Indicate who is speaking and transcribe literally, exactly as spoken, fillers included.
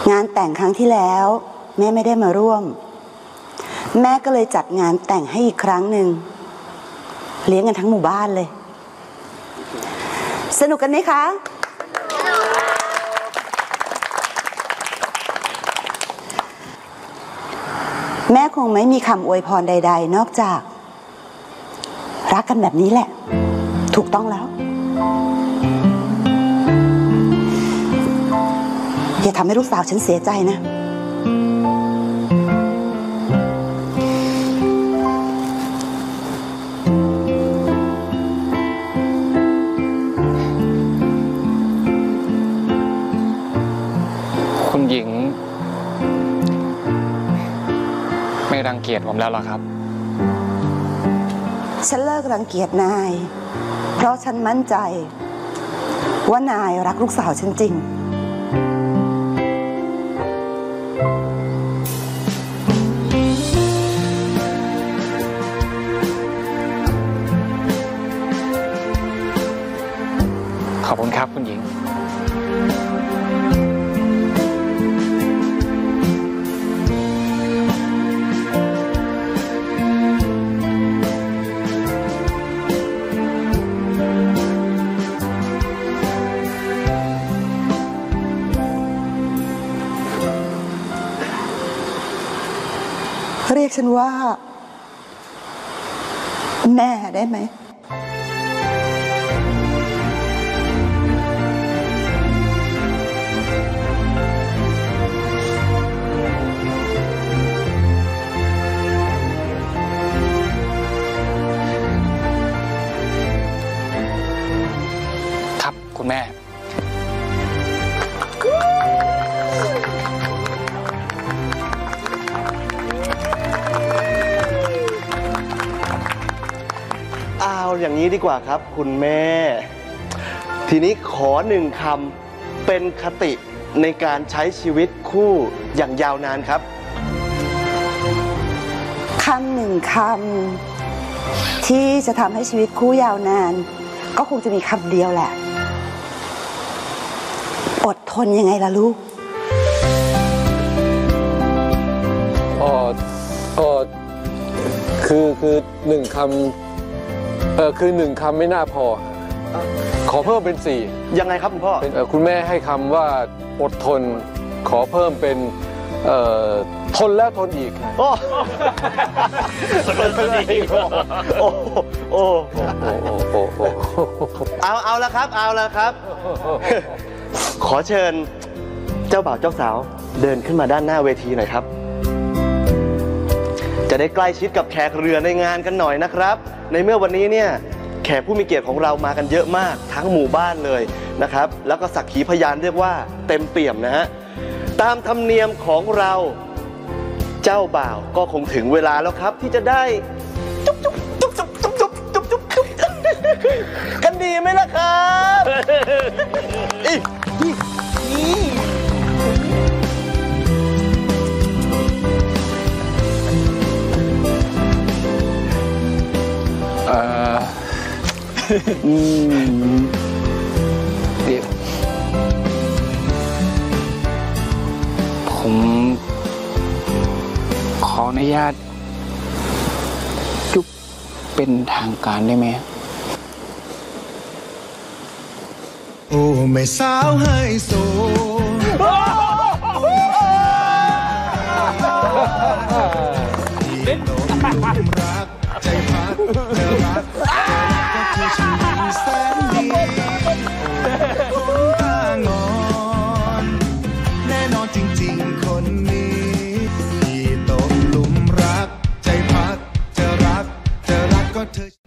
Speaker 1: งานแต่งครั้งที่แล้วแม่ไม่ได้มาร่วมแม่ก็เลยจัดงานแต่งให้อีกครั้งหนึ่งเลี้ยงกันทั้งหมู่บ้านเลยสนุกกันไหมคะแม่คงไม่มีคำอวยพรใดๆนอกจากรักกันแบบนี้แหละถูกต้องแล้วอย่าทำให้ลูกสาวฉันเสียใจนะ
Speaker 2: คุณหญิงไม่รังเกียจผมแล้วหรอครับ
Speaker 1: ฉันเลิกรังเกียจนายเพราะฉันมั่นใจว่านายรักลูกสาวฉันจริง
Speaker 2: ขอบคุณครับคุณหญิง
Speaker 1: เรียกฉันว่าแม่ได้ไหม
Speaker 2: ครับคุณแม่
Speaker 3: เอาอย่างนี้ดีกว่าครับคุณแม่ทีนี้ขอหนึ่งคำเป็นคติในการใช้ชีวิตคู่อย่างยาวนานครับ
Speaker 1: คำหนึ่งคำที่จะทำให้ชีวิตคู่ยาวนานก็คงจะมีคำเดียวแหละอดทนยังไงล่ะลูก
Speaker 4: อ๋ออ๋อคือคือหนึ่งคำเออคือหนึ่งคำไม่น่าพอขอเพิ่มเป็นสี่
Speaker 3: ยังไงครับคุณพ่อ
Speaker 4: คุณแม่ให้คำว่าอดทนขอเพิ่มเป็นเอ่อทนแล้วทนอีก
Speaker 3: โอ้ทนอีกโอ้โอ้โอ้โอ้เอาเอาละครับเอาละครับขอเชิญเจ้าบ่าวเจ้าสาวเดินขึ้นมาด้านหน้าเวทีหน่อยครับจะได้ใกล้ชิดกับแขกเรือในงานกันหน่อยนะครับในเมื่อวันนี้เนี่ยแขกผู้มีเกียรติของเรามากันเยอะมากทั้งหมู่บ้านเลยนะครับแล้วก็สักขีพยานเรียกว่าเต็มเปี่ยมนะฮะตามธรรมเนียมของเราเจ้าบ่าวก็คงถึงเวลาแล้วครับที่จะได้จุ๊บจุ๊บจุ๊บจุ๊บจุ๊บจุ๊บจุ๊บจุ๊บจุ๊บกันดีไหมล่ะครับอี
Speaker 2: เอ่อเดี๋ยวผมขออนุญาตจุ๊บเป็นทางการได้ไหม
Speaker 5: โอ้ไม่สาวให้โซที่หลงรักใจพักเธอรักก็คือชีวิตแสนดีคนตางอนแน่นอนจริงๆคนนี้ที่ตกหลุมรักใจพักเธอรักเธอรักก็เธอ